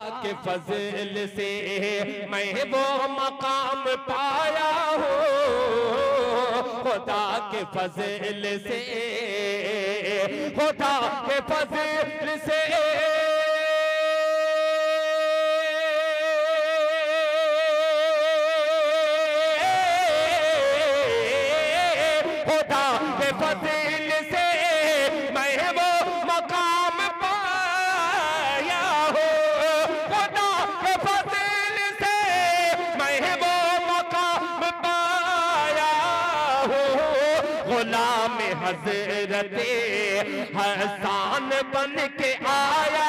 के फजल से मैं वो मकाम पाया हूँ, खुदा के फजल से, खुदा के फजल से हज़रते हसन बन के आया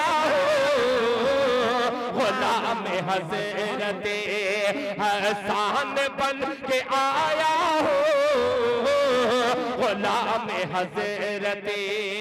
हो, गुलाम हज़रते हसन बन के आया हो, गुलाम हज़रते।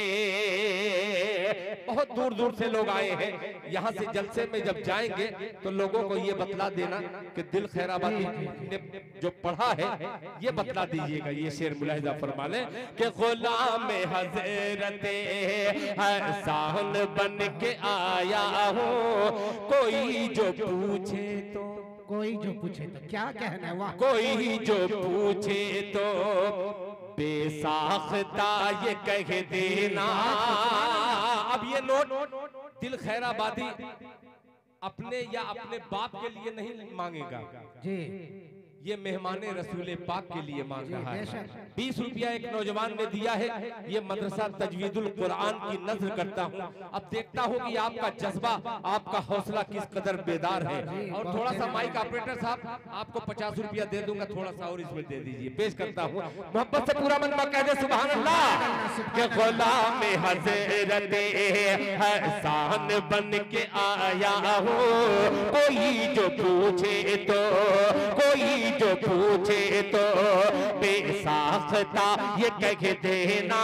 बहुत दूर दूर से लोग आए हैं। यहाँ से जलसे में जब जाएंगे तो लोगों को ये बतला देना कि दिल खैराबादी ने जो पढ़ा है ये बतला दीजिएगा। ये शेर मुलाहिजा फरमा लें कि गुलाम हज़रते हसन बन के आया हूँ, कोई जो पूछे तो, कोई जो पूछे तो क्या कहना है, वाह। कोई जो पूछे तो बेसाख्ता ये कह देना। अब ये नोट, दिल खैराबादी अपने या अपने बाप के लिए नहीं मांगेगा जी, ये मेहमाने रसूल पाक के लिए मांग रहा है। 20 रुपया एक नौजवान ने दिया है। ये मदरसा तजवीदुल कुरान की नज़र करता हूँ। अब देखता हूँ कि आपका जज्बा, आपका हौसला किस कदर बेदार है। और थोड़ा सा माइक ऑपरेटर साहब, आपको 50 रुपया दे दूंगा, थोड़ा सा और इसमें दे दीजिए। पेश करता हूँ, मोहब्बत से पूरा मन कह दे सुभान अल्लाह। के गुलाम हज़रते हसन बन के आया हो, कोई जो पूछे तो, कोई जो पूछे तो बेसाख्ता ये कह देना।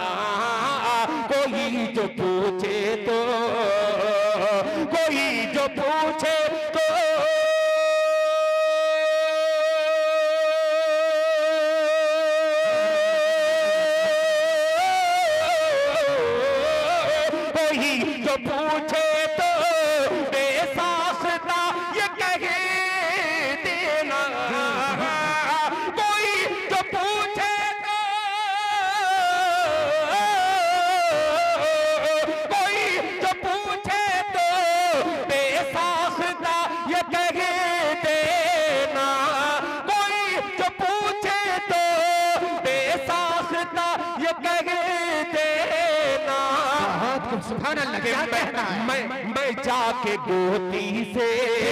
कोई जो पूछे तो, कोई जो पूछे तो कोई जो पूछे तो बेसाख्ता ये कह देना। मैं जाके गोती से,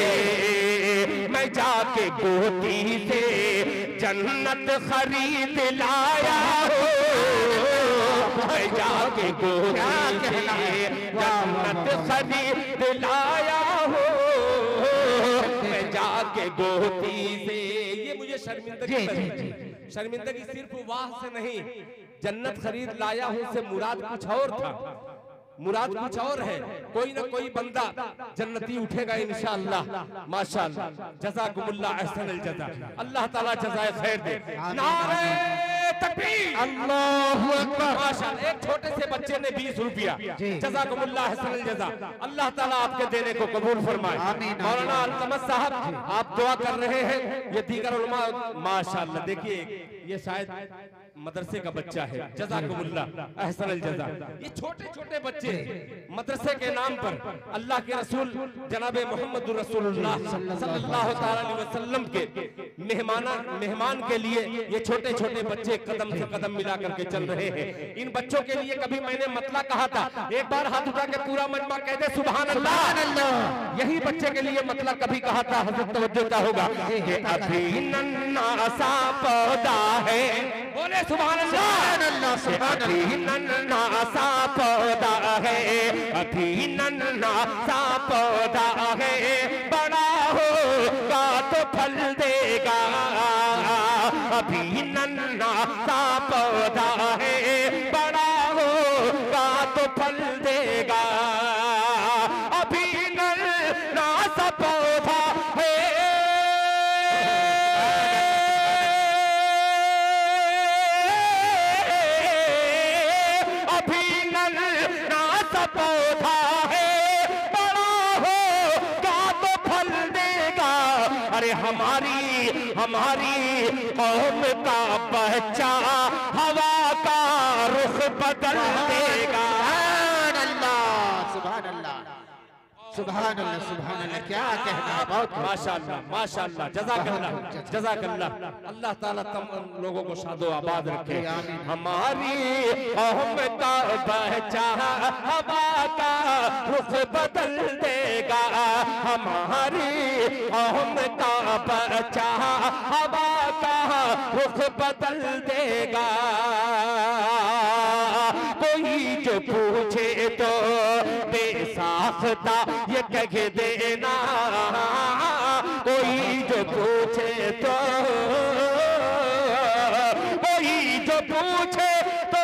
मैं जाके गोती से जन्नत खरीद लाया हो, मैं जाके गोती से जन्नत खरीद लाया हो, मैं जाके गोती से। ये मुझे शर्मिंदगी, शर्मिंदगी सिर्फ वाह से नहीं, जन्नत खरीद लाया हूं से मुराद कुछ और था, मुराद कुछ और है। कोई ना कोई बंदा जन्नती उठेगा इंशाअल्लाह, माशाअल्लाह। जज़ाकुमुल्लाह अहसनल जज़ा, अल्लाह ताला जज़ाए खैर दे। नारे तकबीर, अल्लाहु अकबर, माशाअल्लाह। एक छोटे से बच्चे ने 20 रुपया, जज़ाकुमुल्लाह अहसनल जज़ा, अल्लाह ताला आपके देने को कबूल फरमाए। मौलाना अल्तमस साहब आप दुआ कर रहे हैं, ये दीगर उलमा, माशाअल्लाह। देखिए ये शायद मदरसे का बच्चा है, जज़ाकुमुल्लाह अहसनल जज़ा। ये छोटे छोटे बच्चे मदरसे के नाम पर अल्लाह के रसूल जनाबे मोहम्मद रसूलुल्लाह सल्लल्लाहु अलैहि वसल्लम के मेहमान के लिए ये छोटे छोटे बच्चे कदम से कदम मिला करके चल रहे हैं। इन बच्चों के लिए कभी मैंने मतला कहा था, एक बार हाथ उठा के पूरा मजमा कह दे सुभान अल्लाह। यही बच्चे के लिए मतला कभी कहा था, हजरत तवज्जो का होगा कि अभी नन्हा सा पौधा है, बोले सुभान अल्लाह। अभी नन्हा सा पौधा है, अभी नन्हा सा पौधा है, बड़ा होगा तो फल देगा। अभी नन्हा सा पौधा है, बड़ा होगा तो फल देगा। अभी नन्हा सा पौधा है, पौधा है, बड़ा हो अरे हमारी कौम का बच्चा हवा का रुख बदल देगा। सुभान अल्लाह, सुभान अल्लाह, सुभान अल्लाह। क्या कहना है, बहुत माशाअल्लाह, माशाअल्लाह, जज़ाकल्लाह, जज़ाकल्लाह। अल्लाह ताला तुम लोगों को शादो आबाद रखे। हमारी कौम का बच्चा हवा का रुख बदल देगा। हमारी कौम का बच्चा हवा का रुख बदल देगा। कोई जो पूछे तो बेसाख्ता ये कह देना, कोई जो पूछे तो, कोई जो पूछे तो,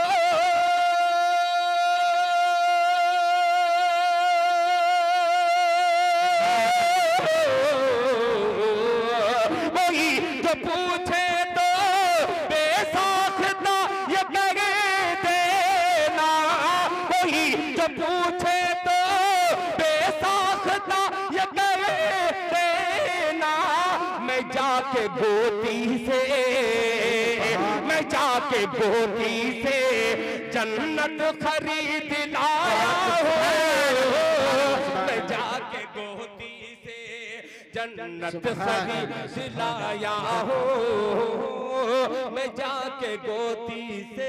कोई जो पूछे तो बेसाख्ता ये कह देना, कोई जो पूछे तो बेसाख्ता ये कह देना। मैं जाके गोदी से, मैं जाके गोदी से जन्नत खरीद लाया हूँ। मैं जाके गोदी से जन्नत खरीद लाया हूँ। मैं जाके गोदी से,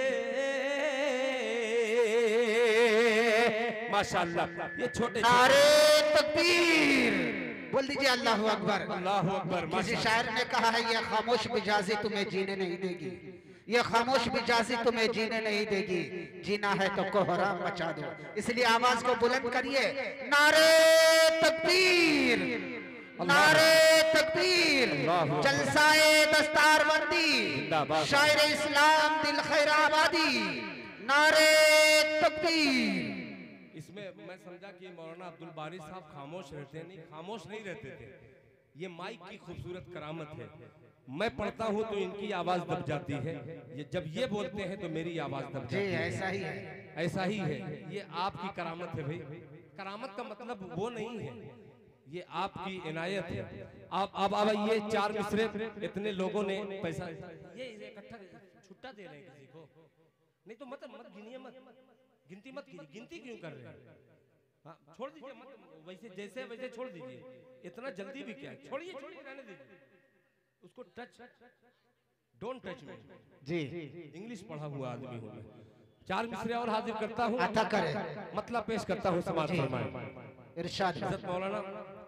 माशाअल्लाह। ये छोटे नारे तकबीर बोल दीजिए, अल्लाह अकबर, अल्लाह अकबर। किसी शायर ने कहा है, ये खामोश मिजाजी तुम्हें जीने नहीं देगी, ये खामोश मिजाजी तुम्हें जीने नहीं देगी, जीना है तो कोहराम मचा दो। इसलिए आवाज को बुलंद करिए, नारे तकबीर, नारे तकबीर। जलसाए दस्तारबंदी, शायर इस्लाम दिल खैर आबादी, नारे तकबीर। इसमें मैं समझा कि मौलाना अब्दुल बारी साहब खामोश रहते नहीं, खामोश नहीं रहते थे। ये माइक की खूबसूरत करामत है। मैं पढ़ता हूँ तो इनकी आवाज दब जाती है, ये जब ये बोलते हैं तो मेरी आवाज दब जाती है। ऐसा ही है, ऐसा ही है। ये आपकी करामत है भाई। करामत का मतलब वो नहीं है, ये आपकी इनायत है। अब ये 4 मिसरे इतने लोगों ने पैसा ये इकट्ठा छुट्टा दे रहे हैं किसी को, नहीं तो मत गिनिए, मत गिनती मत कीजिए। गिनती क्यों कर रहे हैं? हाँ, छोड़ दीजिए, मत वैसे जैसे वैसे छोड़ दीजिए। इतना जल्दी भी क्या है, छोड़िए, रहने दीजिए उसको। टच, डोंट टच मी जी। इंग्लिश पढ़ा हुआ आदमी हूँ मैं। 4 मिसरे और हाजिर करता हूँ, अता करे, मतलब पेश करता हूँ, समाज फरमाए। इरशाद। इज्जत मौलाना,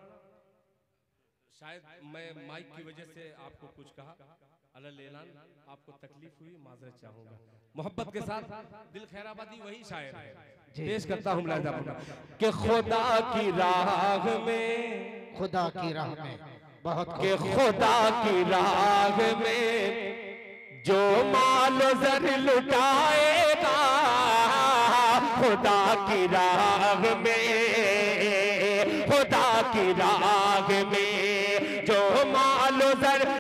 शायद मैं माइक की वजह से आपको कुछ कहा, अलल ऐलान आपको तकलीफ हुई, माजरत चाहूंगा। मोहब्बत के साथ दिल खैराबादी वही शायर है, पेश करता हूँ मुलाहिजा कि खुदा की राह में, खुदा की राह में, बहुत कि खुदा की राह में जो माल ज़र लुटाएगा, खुदा की राह में, खुदा की राह में जो माल ज़र